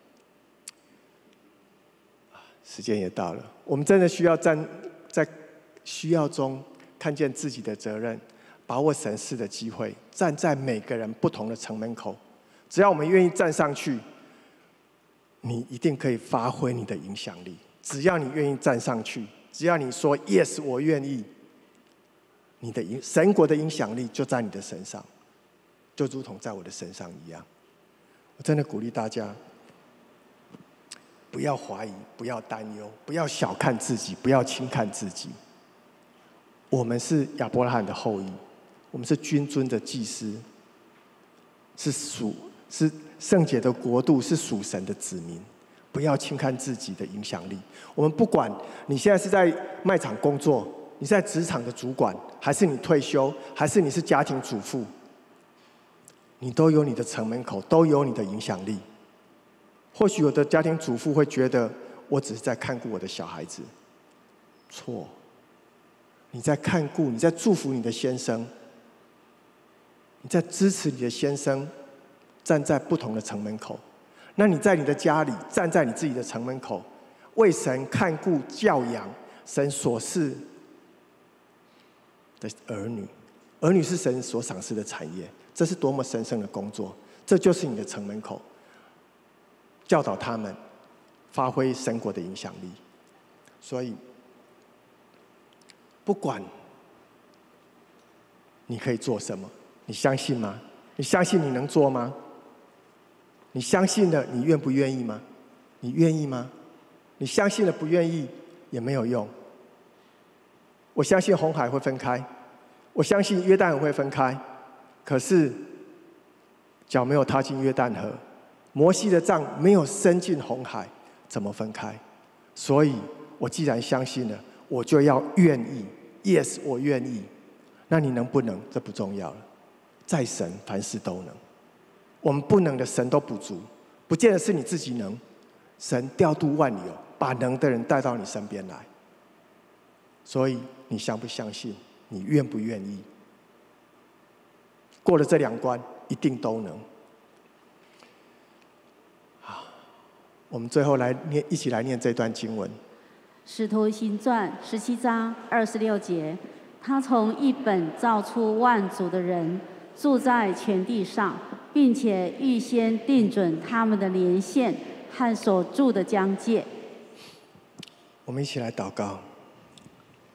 Speaker 1: 时间也到了，我们真的需要站在需要中看见自己的责任，把握神事的机会，站在每个人不同的城门口。只要我们愿意站上去，你一定可以发挥你的影响力。只要你愿意站上去，只要你说 yes， 我愿意，你的神国的影响力就在你的身上，就如同在我的身上一样。我真的鼓励大家，不要怀疑，不要担忧，不要小看自己，不要轻看自己。我们是亚伯拉罕的后裔，我们是君尊的祭司，是圣洁的国度，是属神的子民。不要轻看自己的影响力。我们不管你现在是在卖场工作，你是在职场的主管，还是你退休，还是你是家庭主妇，你都有你的城门口，都有你的影响力。或许有的家庭主妇会觉得，我只是在看顾我的小孩子。错，你在看顾，你在祝福你的先生，你在支持你的先生，站在不同的城门口。那你在你的家里，站在你自己的城门口，为神看顾教养神所赐的儿女。儿女是神所赏赐的产业，这是多么神圣的工作！这就是你的城门口，教导他们发挥神国的影响力。所以，不管你可以做什么，你相信吗？你相信你能做吗？你相信了，你愿不愿意吗？你愿意吗？你相信了不愿意也没有用。我相信红海会分开，我相信约旦河会分开，可是脚没有踏进约旦河，摩西的杖没有伸进红海，怎么分开？所以我既然相信了，我就要愿意。Yes， 我愿意。那你能不能？这不重要了。在神，凡事都能。我们不能的，神都补足，不见得是你自己能。神调度万有，把能的人带到你身边来。所以你相不相信？你愿不愿意？过了这2关，一定都能。好，我们最后来念，一起来念这段经文。
Speaker 2: 使徒行传17章26节，他从一本造出万族的人，住在全地上，并且预先定准他们的年限和所住的疆界。
Speaker 1: 我们一起来祷告。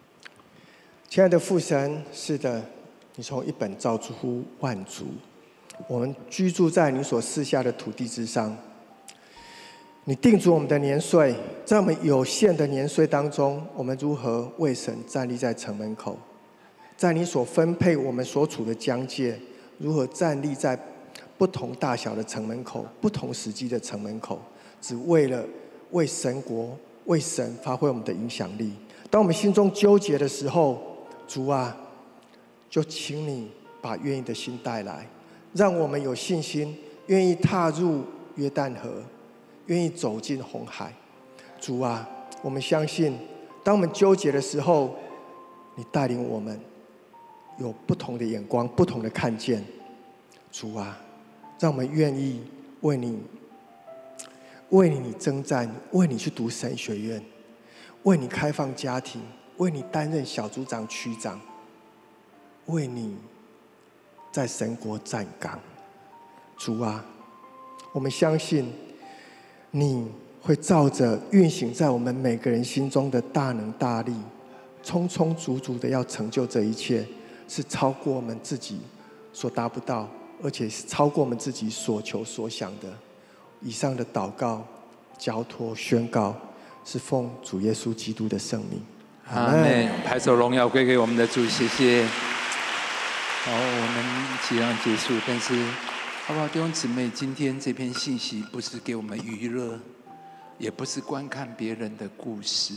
Speaker 1: 亲爱的父神，是的，你从一本造出万族， 我们居住在你所赐下的土地之上。你定主我们的年岁，在我们有限的年岁当中，我们如何为神站立在城门口？在你所分配我们所处的疆界，如何站立在不同大小的城门口、不同时机的城门口，只为了为神国、为神发挥我们的影响力。当我们心中纠结的时候，主啊，就请你把愿意的心带来，让我们有信心，愿意踏入约旦河，愿意走进红海。主啊，我们相信，当我们纠结的时候，你带领我们有不同的眼光、不同的看见。主啊，让我们愿意为你征战，为你去读神学院，为你开放家庭，为你担任小组长、区长，为你在神国站岗。主啊，我们相信你会照着运行在我们每个人心中的大能大力，充充足足的要成就这一切，是超过我们自己所达不到，而且是超过我们自己所求所想的。以上的祷告、交托、宣告，是奉主耶稣基督的圣名。
Speaker 3: 阿们。拍手荣耀归给我们的主，谢谢。好，我们即将结束，但是好不好，弟兄姊妹，今天这篇信息不是给我们娱乐，也不是观看别人的故事。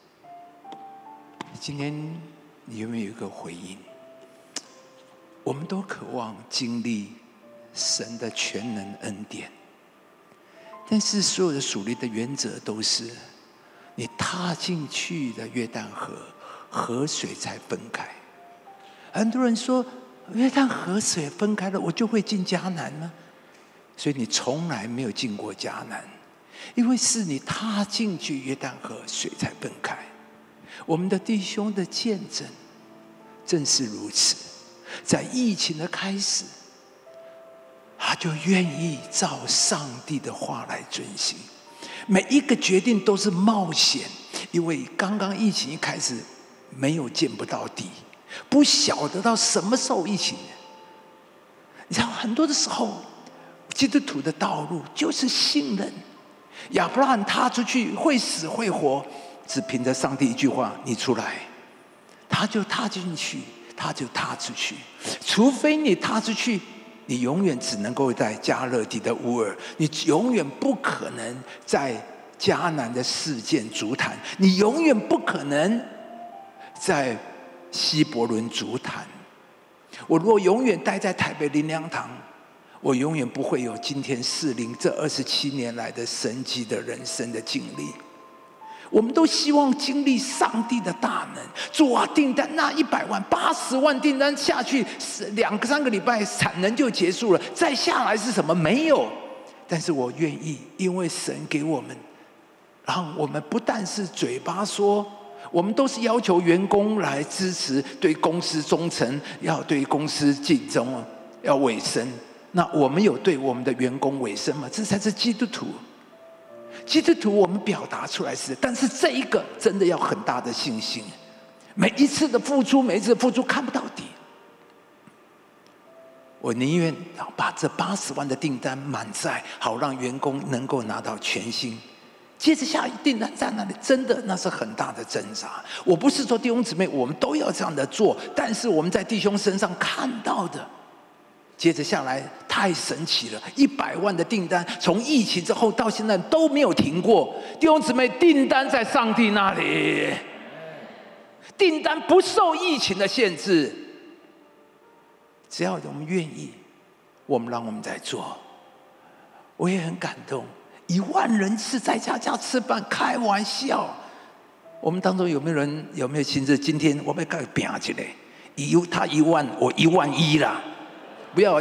Speaker 3: 今天你有没有一个回应？我们都渴望经历神的全能恩典，但是所有的属灵的原则都是，你踏进去的约旦河，河水才分开。很多人说，约旦河水分开了，我就会进迦南吗？所以你从来没有进过迦南，因为是你踏进去约旦河，水才分开。我们的弟兄的见证正是如此，在疫情的开始，他就愿意照上帝的话来遵行，每一个决定都是冒险，因为刚刚疫情一开始，没有见不到底，不晓得到什么时候疫情。你知道，很多的时候，基督徒的道路就是信任。亚伯拉罕踏出去，会死会活，只凭着上帝一句话：“你出来。”他就踏进去，他就踏出去。除非你踏出去，你永远只能够在加勒底的乌尔，你永远不可能在迦南的示剑足坛，你永远不可能在希伯伦足坛。我如果永远待在台北灵粮堂，我永远不会有今天适龄这27年来的神迹的人生的经历。我们都希望经历上帝的大能。主啊，订单那100万、80万订单下去，2个3个礼拜产能就结束了，再下来是什么？没有。但是我愿意，因为神给我们，让我们不但是嘴巴说，我们都是要求员工来支持，对公司忠诚，要对公司尽忠，要委身。那我们有对我们的员工委身吗？这才是基督徒。基督徒我们表达出来是，但是这一个真的要很大的信心。每一次的付出，每一次的付出看不到底。我宁愿把这80万的订单满载，好让员工能够拿到全薪。接着下一订单在那里，真的那是很大的挣扎。我不是说弟兄姊妹我们都要这样的做，但是我们在弟兄身上看到的，接着下来太神奇了，100万的订单，从疫情之后到现在都没有停过。弟兄姊妹，订单在上帝那里，订单不受疫情的限制，只要我们愿意，我们让我们在做。我也很感动，1万人次在家吃饭，开玩笑。我们当中有没有人有没有亲自？今天我们该拼起来，他1万，我11000啦。不要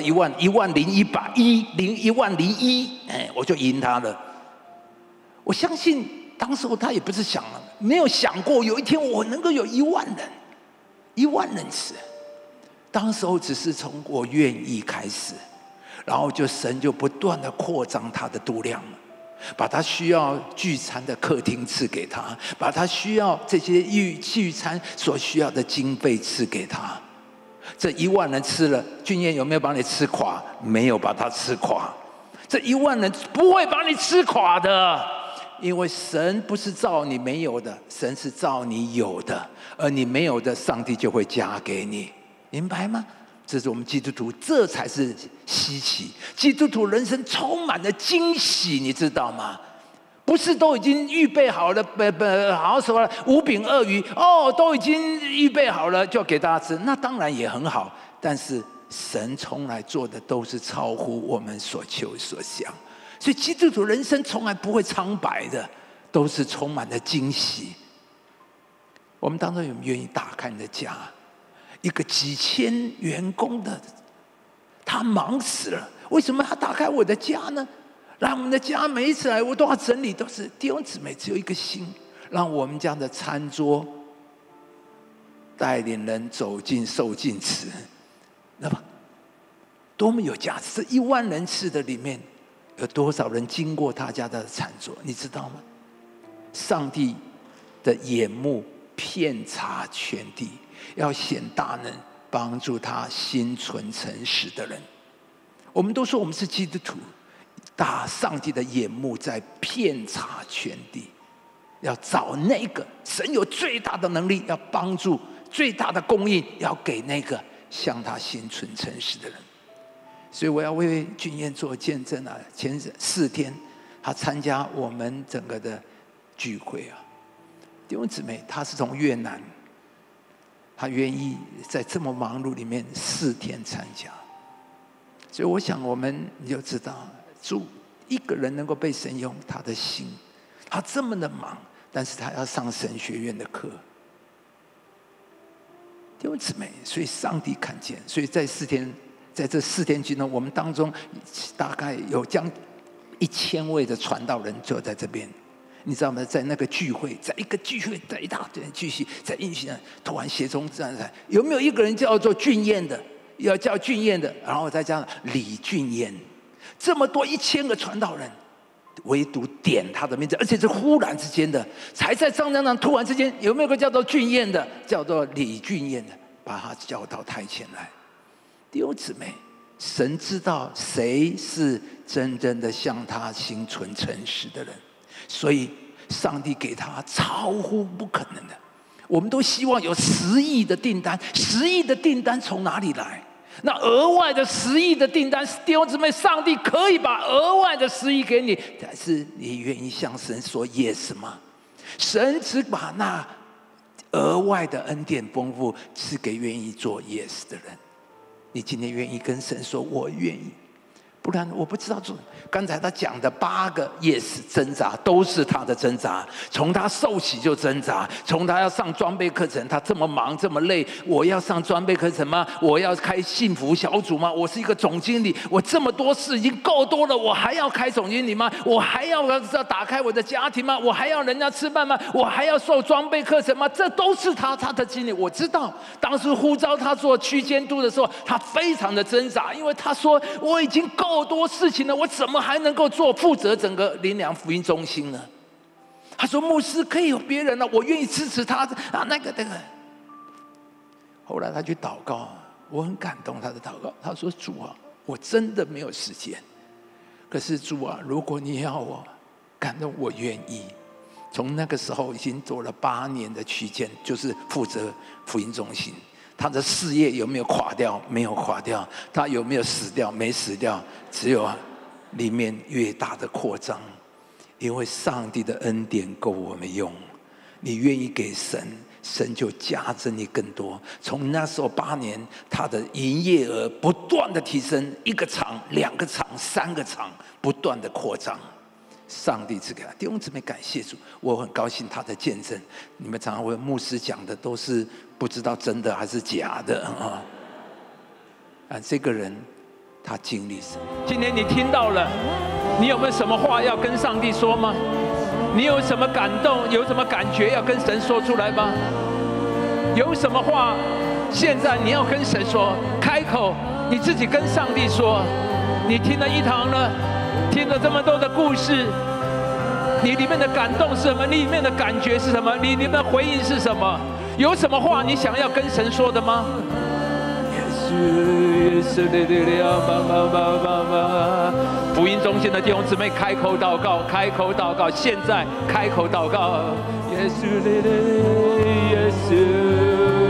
Speaker 3: 10101，我就赢他了。我相信当时他也不是想了，没有想过有一天我能够有1万人，1万人次。当时候只是从我愿意开始，然后神就不断的扩张他的度量，把他需要聚餐的客厅赐给他，把他需要这些聚餐所需要的经费赐给他。 这1万人吃了，俊彦有没有把你吃垮？没有把他吃垮。这1万人不会把你吃垮的，因为神不是照你没有的，神是照你有的，而你没有的，上帝就会加给你，明白吗？这是我们基督徒，这才是稀奇。基督徒人生充满了惊喜，你知道吗？不是都已经预备好了，好像说5饼2鱼哦，都已经预备好了，就给大家吃，那当然也很好。但是神从来做的都是超乎我们所求所想，所以基督徒人生从来不会苍白的，都是充满了惊喜。我们当中有没有愿意打开你的家？一个几千员工的，他忙死了，为什么他打开我的家呢？让我们的家每一次来，我都要整理，都是弟兄姊妹只有一个心，让我们家的餐桌带领人走进受尽词，那么多么有价值！这1万人次的里面，有多少人经过他家的餐桌？你知道吗？上帝的眼目遍察全地，要显大能，帮助他心存诚实的人。我们都说我们是基督徒。大上帝的眼目在遍察全地，要找那个神有最大的能力，要帮助最大的供应，要给那个向他心存诚实的人。所以我要为俊彦做见证啊！前4天他参加我们整个的聚会啊，弟兄姊妹，他是从越南，他愿意在这么忙碌里面4天参加。所以我想你就知道。主一个人能够被神用，他的心，他这么的忙，但是他要上神学院的课，弟兄姊妹，所以上帝看见，所以在这4天之中，我们当中大概有将1000位的传道人坐在这边，你知道吗？在那个聚会，在一个聚会，在一大堆人聚集，在运行，突然协同自然来，有没有一个人叫做俊彦的？要叫俊彦的，然后再加上李俊彦。这么多1000个传道人，唯独点他的名字，而且是忽然之间的，才在张江上突然之间，有没有个叫做俊彦的，叫做李俊彦的，把他叫到台前来？弟兄姊妹，神知道谁是真正的向他心存诚实的人，所以上帝给他超乎不可能的。我们都希望有10亿的订单，10亿的订单从哪里来？那额外的10亿的订单，弟兄姊妹，上帝可以把额外的10亿给你，但是你愿意向神说 yes 吗？神只把那额外的恩典丰富赐给愿意做 yes 的人。你今天愿意跟神说我愿意，不然我不知道做。刚才他讲的8个 yes 挣扎，都是他的挣扎。从他受洗就挣扎，从他要上装备课程，他这么忙这么累，我要上装备课程吗？我要开幸福小组吗？我是一个总经理，我这么多事已经够多了，我还要开总经理吗？我还要打开我的家庭吗？我还要人家吃饭吗？我还要受装备课程吗？这都是他的经历。我知道当时呼召他做区监督的时候，他非常的挣扎，因为他说我已经够多事情了，我怎么还能够负责整个灵粮福音中心呢？他说牧师可以有别人了，我愿意支持他啊，那个。后来他去祷告，我很感动他的祷告。他说主啊，我真的没有时间，可是主啊，如果你要我感动，我愿意。从那个时候已经做了8年的区间，就是负责福音中心。他的事业有没有垮掉？没有垮掉。他有没有死掉？没死掉。只有里面越大的扩张，因为上帝的恩典够我们用。你愿意给神，神就加增你更多。从那时候8年，他的营业额不断的提升，1个厂、2个厂、3个厂，不断的扩张。上帝赐给他，弟兄姊妹，感谢主，我很高兴他的见证。你们常常问牧师讲的都是不知道真的还是假的啊？这个人他经历什么？今天你听到了，你有没有什么话要跟上帝说吗？你有什么感动，有什么感觉要跟神说出来吗？有什么话现在你要跟神说？开口，你自己跟上帝说。你听了一堂了，听了这么多的故事，你里面的感动是什么？你里面的感觉是什么？你里面的回应是什么？有什么话你想要跟神说的吗？ Yes. 福音中心的弟兄姊妹，开口祷告，开口祷告，现在开口祷告，耶稣，耶稣。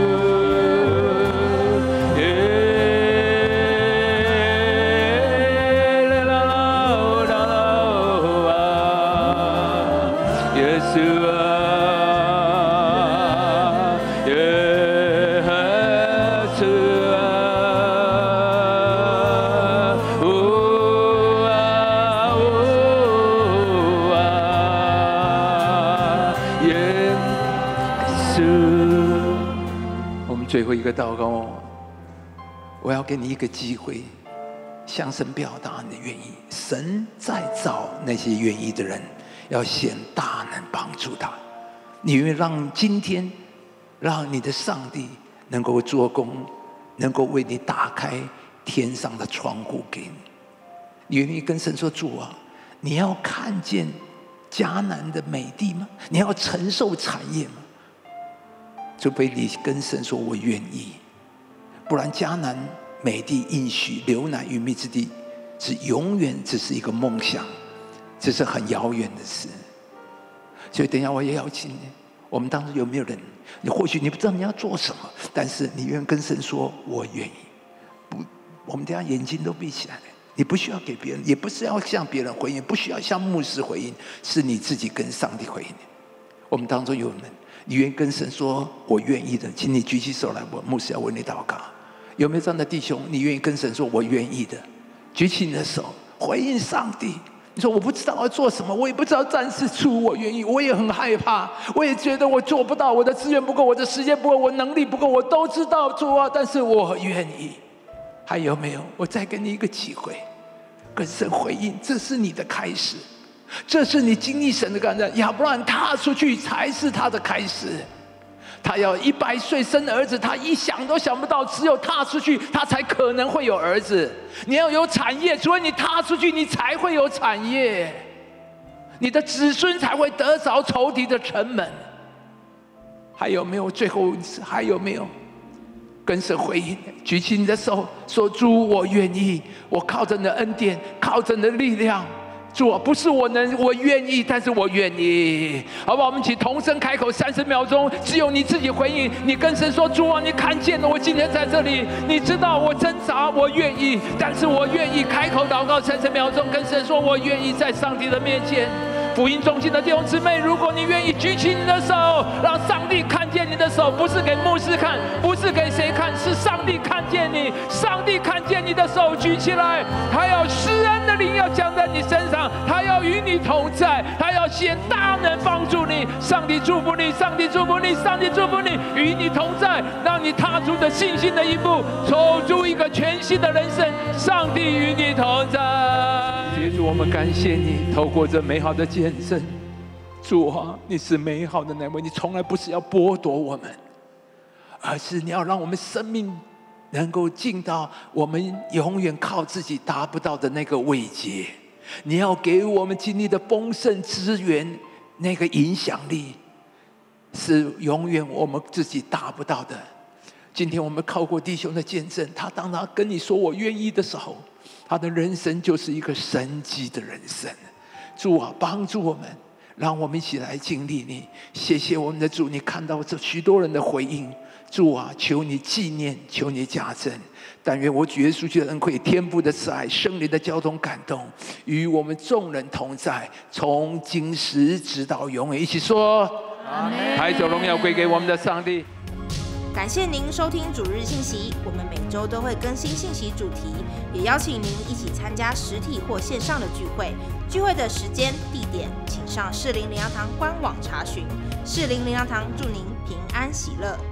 Speaker 3: 最后一个祷告，我要给你一个机会，向神表达你的愿意。神在找那些愿意的人，要显大能帮助他。你愿意让今天，让你的上帝能够做工，能够为你打开天上的窗户给你。你愿意跟神说：主啊，你要看见迦南的美地吗？你要承受产业吗？除非你跟神说我愿意，不然迦南美地应许流奶与蜜之地是永远只是一个梦想，这是很遥远的事。所以等一下我也邀请你，我们当中有没有人，你或许你不知道你要做什么，但是你愿意跟神说我愿意。不，我们等一下眼睛都闭起来了，你不需要给别人，也不是要向别人回应，不需要向牧师回应，是你自己跟上帝回应。我们当中有人，你愿意跟神说我愿意的，请你举起手来，我牧师要为你祷告。有没有这样的弟兄，你愿意跟神说我愿意的？举起你的手回应上帝。你说我不知道要做什么，我也不知道战事出，我愿意，我也很害怕，我也觉得我做不到，我的资源不够，我的时间不够，我能力不够，我都知道主啊，但是我愿意。还有没有？我再给你一个机会，跟神回应，这是你的开始，这是你经历神的感染。亚伯兰踏出去才是他的开始。他要100岁生儿子，他一想都想不到，只有踏出去，他才可能会有儿子。你要有产业，除非你踏出去，你才会有产业，你的子孙才会得着仇敌的城门。还有没有？最后还有没有？跟神回应，举起你的手，说：主，我愿意，我靠着你的恩典，靠着你的力量。主啊，不是我能，我愿意，但是我愿意，好不好？我们一起同声开口30秒钟，只有你自己回应。你跟神说：主啊，你看见了我今天在这里，你知道我挣扎，我愿意，但是我愿意。开口祷告30秒钟，跟神说：我愿意在上帝的面前。福音中心的弟兄姊妹，如果你愿意举起你的手，让上帝看见你的手，不是给牧师看，不是给谁看，是上帝看见你，上帝看见你的手举起来，他要施恩的灵要降在你身上，他要与你同在，他要显大能帮助你。上帝祝福你，上帝祝福你，上帝祝福你，与你同在，让你踏出的信心的一步，走出一个全新的人生。上帝与你同在。主，我们感谢你，透过这美好的见证，主啊，你是美好的那位，你从来不是要剥夺我们，而是你要让我们生命能够进到我们永远靠自己达不到的那个位阶。你要给我们经历的丰盛资源，那个影响力，是永远我们自己达不到的。今天我们靠过弟兄的见证，当他跟你说我愿意的时候，他的人生就是一个神迹的人生。主啊，帮助我们，让我们一起来经历你。谢谢我们的主，你看到这许多人的回应。主啊，求你纪念，求你加增。但愿我主耶稣基督的恩惠、天父的慈爱、圣灵的交通感动，与我们众人同在，从今时直到永远。一起说阿们。抬手荣耀归给我们的上帝。
Speaker 4: 感谢您收听主日信息，我们每周都会更新信息主题，也邀请您一起参加实体或线上的聚会。聚会的时间、地点，请上士林灵粮堂官网查询。士林灵粮堂祝您平安喜乐。